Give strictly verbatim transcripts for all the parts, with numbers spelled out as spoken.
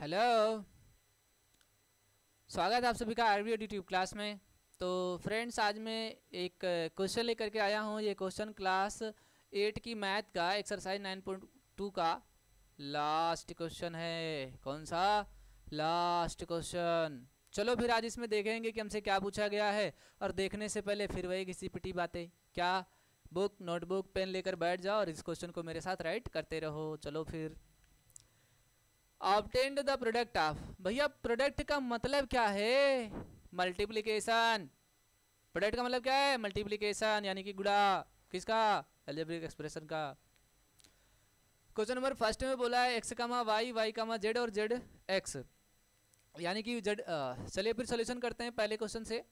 Hello, स्वागत है आप सभी का आरबीओ यूट्यूब क्लास में। तो फ्रेंड्स, आज मैं एक क्वेश्चन लेकर के आया हूँ। ये क्वेश्चन क्लास एट की मैथ का एक्सरसाइज नाइन पॉइंट टू का लास्ट क्वेश्चन है। कौन सा? Last question. चलो फिर आज इसमें देखेंगे कि हमसे क्या पूछा गया है। और देखने से पहले फिर वही घिसी पिटी बातें, क्या बुक नोटबुक पेन लेकर बैठ जाओ और इस क्वेश्चन को मेरे साथ राइट करते रहो। चलो फिर, ऑब्टेन्ड द प्रोडक्ट ऑफ, भैया प्रोडक्ट का मतलब क्या है? मल्टीप्लिकेशन। प्रोडक्ट का मतलब क्या है? मल्टीप्लिकेशन, यानी कि गुणा। किसका? अलजेब्रिक एक्सप्रेशन का। क्वेश्चन नंबर फर्स्ट में बोला है x comma y, y comma z और जेड एक्स, यानी कि जेड। चलिए फिर सॉल्यूशन करते हैं पहले क्वेश्चन से।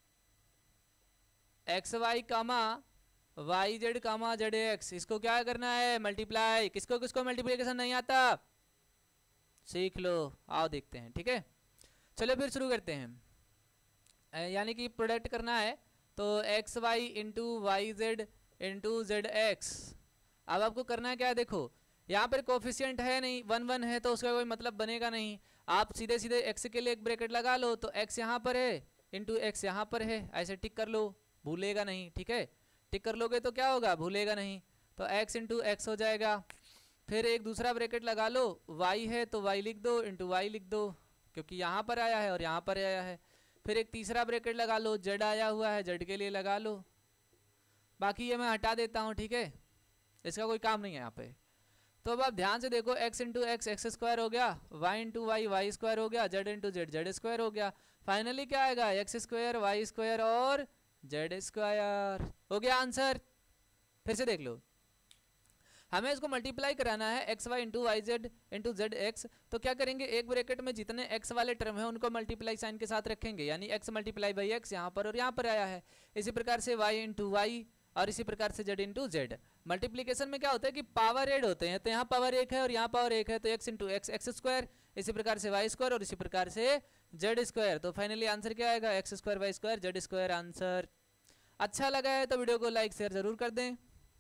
X y comma y z comma z x, इसको क्या करना है? मल्टीप्लाई। किसको किसको मल्टीप्लिकेशन नहीं आता? सीख लो, आओ देखते हैं। ठीक है, चलो फिर शुरू करते हैं। यानी कि प्रोडक्ट करना है तो x y into y z into z x. अब आपको करना क्या है? देखो यहाँ पर कोफिशिएंट है नहीं, वन वन है, तो उसका कोई मतलब बनेगा नहीं। आप सीधे सीधे एक्स के लिए एक ब्रैकेट लगा लो, तो एक्स यहाँ पर है इंटू एक्स यहाँ पर है, ऐसे टिक कर लो, भूलेगा नहीं। ठीक है, टिक कर लोगे तो क्या होगा? भूलेगा नहीं। तो एक्स इंटू एक्स हो जाएगा। फिर एक दूसरा ब्रैकेट लगा लो, y है तो y लिख दो इंटू वाई लिख दो, क्योंकि यहाँ पर आया है और यहाँ पर आया है। फिर एक तीसरा ब्रैकेट लगा लो, z आया हुआ है, z के लिए लगा लो। बाकी ये मैं हटा देता हूँ, ठीक है, इसका कोई काम नहीं है यहाँ पे। तो अब आप ध्यान से देखो, x into x x square हो गया, y into y y square हो गया, z into z z square हो गया। फाइनली क्या आएगा? एक्स स्क्वायर वाई स्क्वायर और जेड स्क्वायर हो गया आंसर। फिर से देख लो, हमें इसको मल्टीप्लाई कराना है x y into y z into z x. तो क्या करेंगे? एक ब्रैकेट में जितने एक्स वाले टर्म है उनको मल्टीप्लाई साइन के साथ रखेंगे, यानी एक्स मल्टीप्लाई बाई एक्स यहाँ पर और यहाँ पर आया है। इसी प्रकार से वाई इंटू वाई और इसी प्रकार से जेड इंटू जेड। मल्टीप्लीकेशन में क्या होता है कि पावर एड होते हैं, तो यहाँ पावर एक है और यहाँ पावर एक है, तो x into x x square, इसी प्रकार से वाई स्क्वायर और इसी प्रकार से जेड स्क्वायर। तो फाइनली आंसर क्या आएगा? X square y square z square answer. अच्छा लगा है तो वीडियो को लाइक शेयर जरूर कर दें।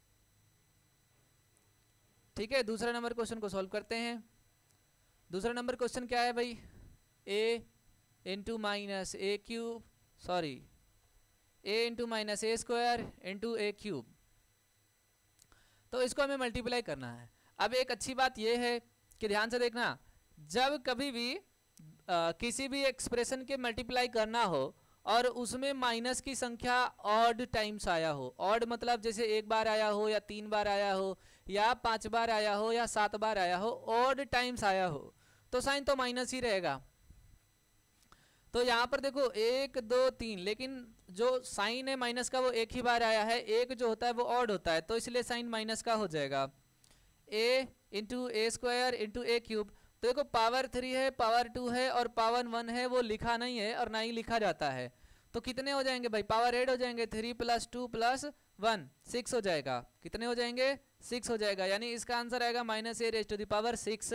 ठीक है, दूसरा नंबर क्वेश्चन को सॉल्व करते हैं। दूसरा नंबर क्वेश्चन क्या है भाई? a into minus a cube, sorry a into minus a square into a cube. तो इसको हमें मल्टीप्लाई करना है। अब एक अच्छी बात यह है कि ध्यान से देखना, जब कभी भी आ, किसी भी एक्सप्रेशन के मल्टीप्लाई करना हो और उसमें माइनस की संख्या ऑड टाइम्स आया हो, ऑड मतलब जैसे एक बार आया हो या तीन बार आया हो या पांच बार आया हो या सात बार आया हो, ऑड टाइम्स आया हो, तो साइन तो माइनस ही रहेगा। तो यहाँ पर देखो एक दो तीन, लेकिन जो साइन है माइनस का वो एक ही बार आया है, एक जो होता है वो ऑड होता है, तो इसलिए साइन माइनस का हो जाएगा। A into a square into a cube. तो देखो पावर थ्री है, पावर टू है और पावर वन है, वो लिखा नहीं है और ना ही लिखा जाता है। तो कितने हो जाएंगे भाई? पावर एड हो जाएंगे, three plus two plus one, six हो जाएगा। कितने हो जाएंगे? सिक्स हो जाएगा, यानी इसका आंसर आएगा minus a raise to the power six.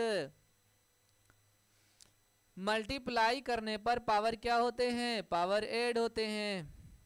Multiply करने पर पावर क्या होते हैं? पावर एड होते हैं,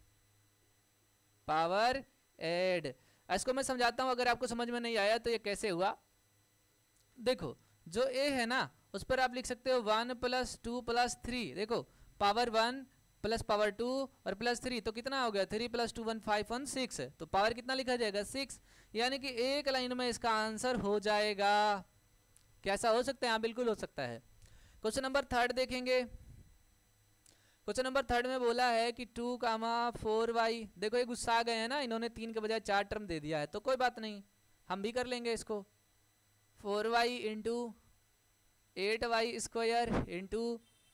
पावर एड। इसको मैं समझाता हूं, अगर आपको समझ में नहीं आया तो ये कैसे हुआ। देखो जो a है ना, उस पर आप लिख सकते हो one plus two plus three. देखो power one plus power two और प्लस थ्री, तो कितना हो गया? Three plus two one five one six. तो पावर कितना लिखा जाएगा? सिक्स, यानी कि एक लाइन में इसका आंसर हो जाएगा। कैसा हो सकता है? हाँ बिल्कुल हो सकता है। क्वेश्चन नंबर थर्ड देखेंगे। क्वेश्चन नंबर थर्ड में बोला है कि टू कामा फोर वाई। देखो ये गुस्सा आ गए हैं ना, इन्होंने तीन के बजाय चार टर्म दे दिया है, तो कोई बात नहीं, हम भी कर लेंगे इसको। Four y into eight y square into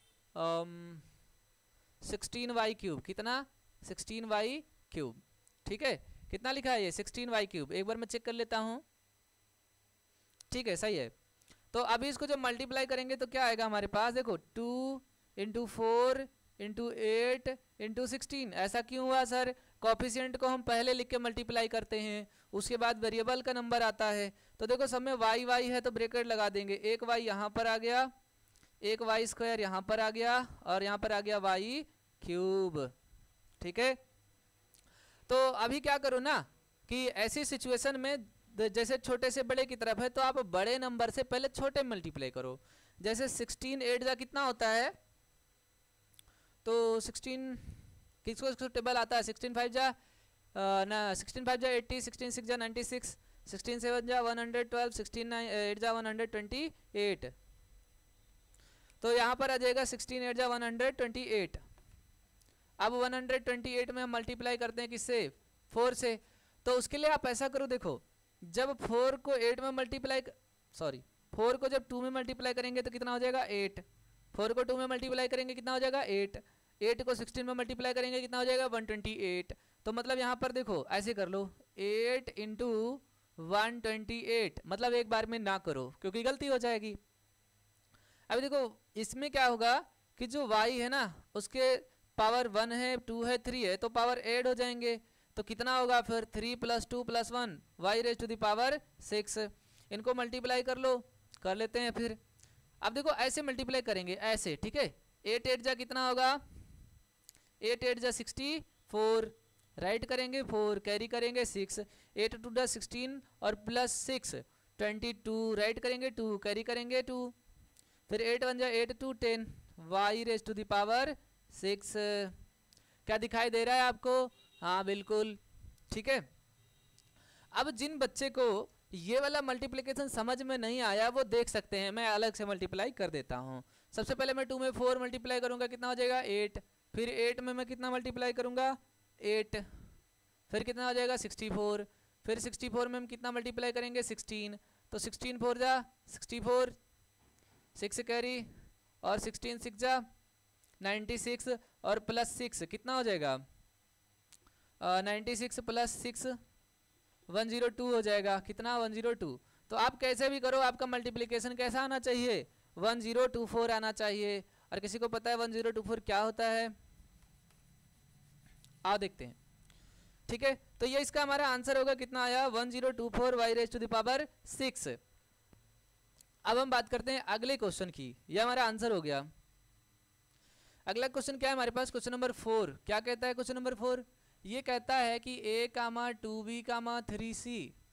sixteen y cube. कितना? Sixteen y cube. ठीक है, कितना लिखा है ये? Sixteen y cube. एक बार मैं चेक कर लेता हूँ। ठीक है, सही है। तो अभी इसको जब मल्टीप्लाई करेंगे तो क्या आएगा हमारे पास? देखो two into four into eight into sixteen. ऐसा क्यों हुआ सर? कॉफिशिएंट को हम पहले लिख के मल्टीप्लाई करते हैं, उसके बाद वेरिएबल का नंबर आता है। तो देखो सब में वाई वाई है तो ब्रैकेट लगा देंगे, एक वाई यहाँ पर आ गया, एक वाई स्क्वायर यहाँ पर आ गया और यहाँ पर आ गया वाई क्यूब। ठीक है, तो अभी क्या करो ना कि ऐसी सिचुएशन में जैसे छोटे से बड़े की तरफ है, तो आप बड़े नंबर से पहले छोटे मल्टीप्लाई करो। जैसे सिक्सटीन एट जा कितना होता है, तो सिक्सटीन किसको किसको टेबल आता है, सिक्सटीन फाइव जा ना सिक्सटीन फाइव जा एट्टी, सिक्सटीन सिक्स जा नाइन्टी सिक्स, सिक्सटीन सेवन जा one hundred twelve, sixteen eight जा वन हंड्रेड ट्वेंटी एट। तो यहाँ पर आ जाएगा सिक्सटीन एट जा वन हंड्रेड ट्वेंटी एट। अब वन हंड्रेड ट्वेंटी एट में हम मल्टीप्लाई करते हैं किससे, फोर से। तो उसके लिए आप ऐसा करो, देखो जब फोर को एट में मल्टीप्लाई सॉरी फोर को जब टू में मल्टीप्लाई करेंगे तो कितना हो जाएगा एट, फोर को टू में मल्टीप्लाई करेंगे कितना हो जाएगा एट, एट को सिक्सटीन में मल्टीप्लाई करेंगे कितना हो जाएगा वन ट्वेंटी एट। तो मतलब यहाँ पर देखो ऐसे कर लो, eight into one twenty eight, मतलब एक बार में ना करो क्योंकि गलती हो जाएगी। अभी देखो इसमें क्या होगा कि जो y है ना उसके पावर वन है, टू है, थ्री है, तो पावर ऐड हो जाएंगे। तो कितना होगा फिर three plus two plus one, y raise to the power six. इनको मल्टीप्लाई कर लो, कर लेते हैं फिर। अब देखो ऐसे मल्टीप्लाई करेंगे ऐसे, ठीक है। एट एट जा कितना होगा, एट एट जा सिक्सटी फोर, राइट करेंगे फोर, कैरी करेंगे सिक्स, एट टू जा सिक्सटीन और plus six twenty two, write करेंगे टू, कैरी करेंगे टू, फिर एट वन जा eight two ten, y raise to the power six. क्या दिखाई दे रहा है आपको, हाँ बिल्कुल, ठीक है। अब जिन बच्चे को ये वाला मल्टीप्लिकेशन समझ में नहीं आया वो देख सकते हैं, मैं अलग से मल्टीप्लाई कर देता हूँ। सबसे पहले मैं टू में फोर मल्टीप्लाई करूँगा, कितना हो जाएगा एट, फिर एट में मैं कितना मल्टीप्लाई करूँगा एट, फिर कितना हो जाएगा सिक्सटी फोर, फिर सिक्सटी फोर में हम कितना मल्टीप्लाई करेंगे सिक्सटीन, तो सिक्सटीन फोर जा सिक्सटी फोर, सिक्स कैरी और सिक्सटीन सिक्स जा नाइन्टी सिक्स और प्लस सिक्स कितना हो जाएगा ninety six plus six one zero two हो जाएगा, कितना वन ज़ीरो टू। तो आप कैसे भी करो आपका मल्टीप्लिकेशन कैसा आना चाहिए, वन ज़ीरो टू फोर आना चाहिए। और किसी को पता है वन ज़ीरो टू फोर क्या होता है, आओ देखते हैं, ठीक है। तो ये इसका हमारा आंसर होगा, कितना आया one zero two four y raise to the power six. अब हम बात करते हैं अगले क्वेश्चन की, ये हमारा आंसर हो गया। अगला क्वेश्चन क्या है हमारे पास, क्वेश्चन नंबर फोर। क्या कहता है क्वेश्चन नंबर फोर, ये कहता है कि a comma two b comma three c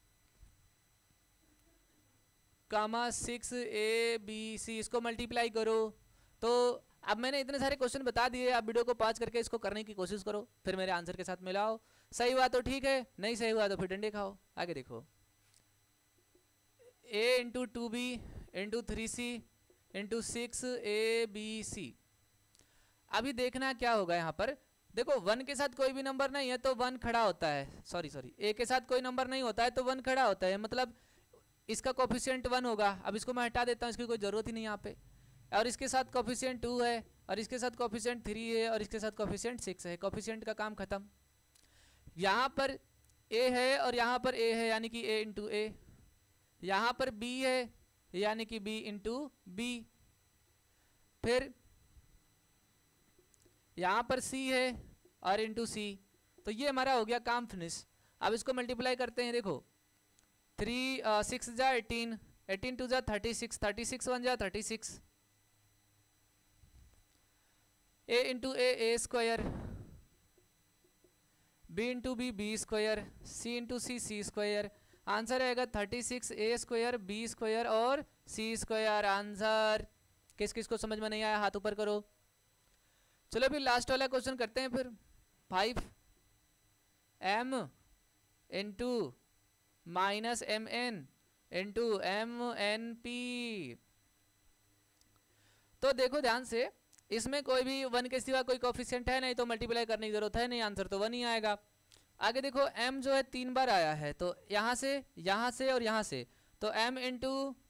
comma six a b c, इसको मल्टीप्लाई करो। तो अब मैंने इतने सारे क्वेश्चन बता दिए, आप वीडियो को पॉज करके इसको करने की कोशिश करो, फिर मेरे आंसर के साथ मिलाओ। सही हुआ तो ठीक है, नहीं सही हुआ तो फिर डंडे खाओ। आगे देखो, a into two b into three c into six a b c. अभी देखना क्या होगा यहाँ पर, देखो वन के साथ कोई भी नंबर नहीं है तो वन खड़ा होता है, सॉरी सॉरी ए के साथ कोई नंबर नहीं होता है तो वन खड़ा होता है, मतलब इसका कोफिशिएंट वन होगा। अब इसको मैं हटा देता हूँ, इसकी कोई ज़रूरत ही नहीं यहाँ पे। और इसके साथ कोफिशिएंट टू है और इसके साथ कोफिशिएंट थ्री है और इसके साथ कोफिशिएंट सिक्स है, कोफिशिएंट का काम खत्म। यहाँ पर ए है और यहाँ पर ए है यानी कि ए इंटू ए, यहाँ पर बी है यानी कि बी इंटू बी, फिर यहाँ पर सी है और इंटू सी। तो ये हमारा हो गया काम फिनिश। अब इसको मल्टीप्लाई करते हैं, देखो थ्री सिक्स जा एटीन, एटीन टू जा thirty six, thirty six one जा thirty six, a into a a square, b into b b square, c into c c square. Answer आएगा thirty six a square b square और c square. Answer किस किस को समझ में नहीं आया हाथ ऊपर करो। चलो फिर लास्ट वाला क्वेश्चन करते हैं फिर, five m into minus m n into m n p. तो देखो ध्यान से, इसमें कोई भी वन के सिवा कोई कोफिशिएंट है नहीं तो मल्टीप्लाई करने की जरूरत है नहीं, आंसर तो वन ही आएगा। आगे देखो m जो है तीन बार आया है, तो यहाँ से यहाँ से और यहाँ से, तो m into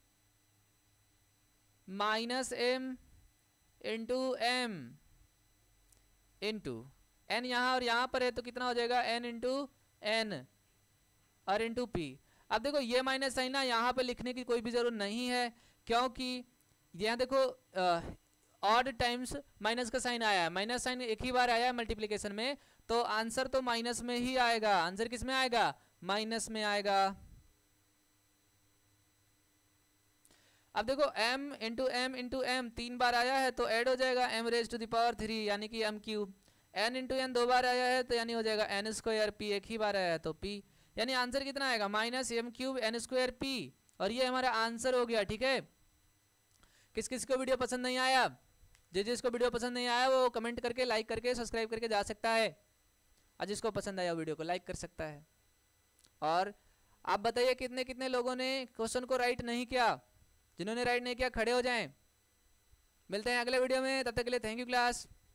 minus m into m into n, यहाँ और यहाँ पर है तो कितना हो जाएगा n इंटू एन और इंटू पी। अब देखो ये माइनस साइन ना यहाँ पे लिखने की कोई भी जरूरत नहीं है, क्योंकि यहाँ देखो ऑड टाइम्स माइनस का साइन आया है, माइनस साइन एक ही बार आया है मल्टीप्लिकेशन में, तो आंसर तो माइनस में ही आएगा। आंसर किस में आएगा, माइनस में आएगा। अब देखो m into m into m तीन बार आया है तो ऐड हो जाएगा m raise to the power three यानी कि m cube. n into n दो बार आया है तो यानी हो जाएगा n स्क्वायर, p एक ही बार आया है तो p, यानी आंसर कितना आएगा minus m cube n square p। और ये हमारा आंसर हो गया, ठीक है। किस किस को वीडियो पसंद नहीं आया, जिस जिसको वीडियो पसंद नहीं आया वो कमेंट करके, लाइक करके, सब्सक्राइब करके जा सकता है, और जिसको पसंद आया वीडियो को लाइक कर सकता है। और आप बताइए कितने कितने लोगों ने क्वेश्चन को राइट नहीं किया, जिन्होंने राइट नहीं किया खड़े हो जाएं। मिलते हैं अगले वीडियो में, तब तक के लिए थैंक यू क्लास।